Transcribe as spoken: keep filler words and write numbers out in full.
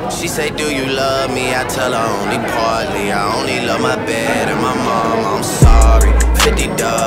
She say, do you love me? I tell her only partly. I only love my bed and my mom. I'm sorry, fifty dollars